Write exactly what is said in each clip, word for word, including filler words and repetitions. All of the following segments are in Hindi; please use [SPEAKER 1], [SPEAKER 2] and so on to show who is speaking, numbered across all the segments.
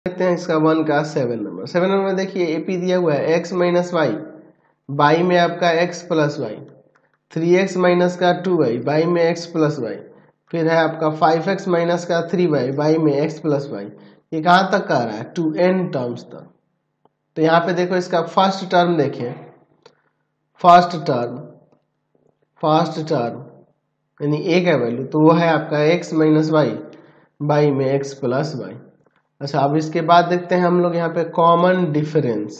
[SPEAKER 1] देखते हैं इसका वन का सेवन नंबर। सेवन नंबर में देखिए एपी दिया हुआ है एक्स माइनस वाई, बाई में आपका x plus y, three x minus का टू वाई, बाई में एक्स प्लस वाई, फिर है आपका फाइव एक्स माइनस का थ्री वाई, बाई में एक्स प्लस वाई। ये कहाँ तक का आ रहा है? टू एन टर्म्स तक। तो यहाँ पे देखो इसका फर्स्ट टर्म देखें, फर्स्ट टर्म फर्स्ट टर्म यानी ए का वैल्यू तो वो है आपका एक्स माइनस वाई, बाई में एक्स प्लस वाई। अच्छा, अब इसके बाद देखते हैं हम लोग यहाँ पे कॉमन डिफरेंस,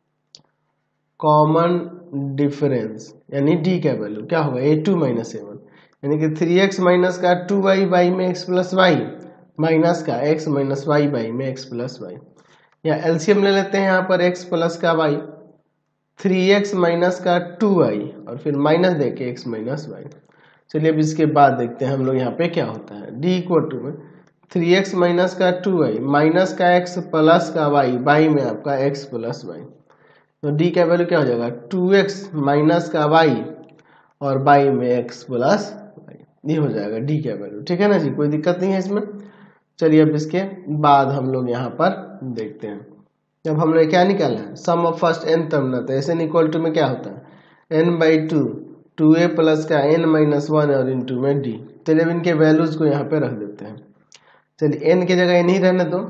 [SPEAKER 1] कॉमन डिफरेंस यानी डी का वैल्यू क्या होगा? A two minus a one, यानी कि थ्री एक्स माइनस का टू वाई बाई में एक्स प्लस वाई माइनस का एक्स माइनस वाई बाई में एक्स प्लस वाई। या एलसीएम ले लेते हैं यहाँ पर एक्स प्लस का वाई, थ्री एक्स माइनस का टू वाई और फिर माइनस देके एक्स माइनस वाई। चलिए अब इसके बाद देखते हैं हम लोग यहाँ पे क्या होता है। डी इक्वल टू में थ्री एक्स माइनस का टू वाई माइनस का एक्स प्लस का वाई बाई में आपका एक्स प्लस वाई। तो डी का वैल्यू क्या हो जाएगा? टू एक्स माइनस का वाई और बाई में एक्स प्लस वाई, ये हो जाएगा डी का वैल्यू। ठीक है ना जी, कोई दिक्कत नहीं है इसमें। चलिए अब इसके बाद हम लोग यहाँ पर देखते हैं, जब हम लोग क्या निकालना है sum of first n term ना, तो एस एन इक्वल टू में क्या होता है? N by two, two a plus का एन माइनस वन और इंटू में डी। चलिए अब इनके वैल्यूज को यहाँ पे रख देते हैं। चलिए एन की जगह एन ही रहने दो,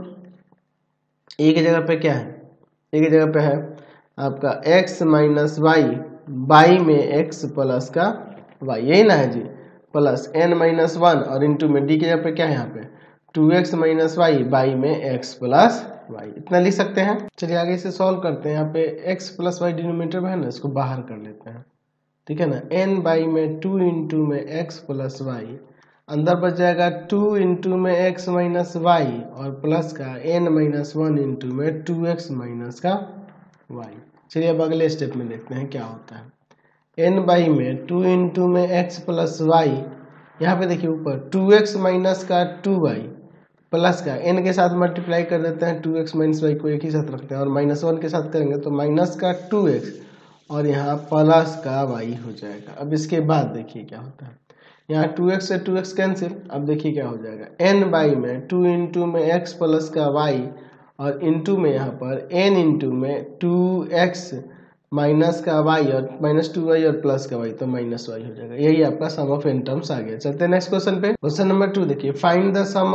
[SPEAKER 1] ए की जगह पे क्या है? ए की जगह पे है आपका x माइनस वाई बाई में x प्लस का y, यही ना है जी, प्लस n माइनस वन और इंटू में d की जगह पे क्या है यहाँ पे? Two x minus y by में x प्लस वाई, इतना लिख सकते हैं। चलिए आगे इसे सॉल्व करते हैं। यहाँ पे x प्लस वाई डिनोमिनेटर में है ना, इसको बाहर कर लेते हैं। ठीक है ना, n बाई में टू इंटू में x प्लस वाई, अंदर बच जाएगा टू इंटू में x माइनस वाई और प्लस का n माइनस वन इंटू में टू एक्स माइनस का वाई। चलिए अब अगले स्टेप में देखते हैं क्या होता है। n बाई में टू इंटू में x प्लस वाई, यहाँ पे देखिए ऊपर टू एक्स माइनस का टू वाई प्लस का n के साथ मल्टीप्लाई कर देते हैं, टू एक्स माइनस वाई को एक ही साथ रखते हैं और माइनस वन के साथ करेंगे तो माइनस का टू एक्स और यहाँ प्लस का वाई हो जाएगा। अब इसके बाद देखिए क्या होता है, यहाँ टू एक्स से टू एक्स कैंसिल। अब देखिए क्या हो जाएगा, n बाई में टू इंटू में x प्लस का वाई और इंटू में यहाँ पर n इंटू में टू एक्स माइनस का वाई और माइनस टू वाई और प्लस का वाई, तो माइनस वाई हो जाएगा। यही आपका सम ऑफ एन टर्म्स आ गया। चलते हैं नेक्स्ट क्वेश्चन पे। क्वेश्चन नंबर टू देखिए, फाइंड द सम